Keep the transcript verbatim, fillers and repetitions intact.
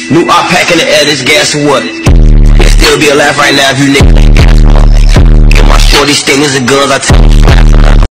New op pack in the air, this gas or what? It'd still be a laugh right now if you niggas. Get my shorty stingers and guns, I tell you.